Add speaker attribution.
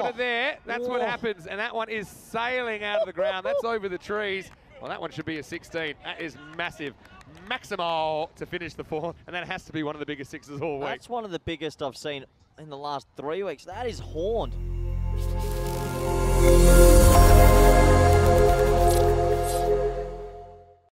Speaker 1: over there. That's what happens. And that one is sailing out of the ground. That's over the trees. Well, that one should be a 16. That is massive. Maximal to finish the fourth. And that has to be one of the biggest sixes all week.
Speaker 2: That's one of the biggest I've seen in the last 3 weeks. That is horned.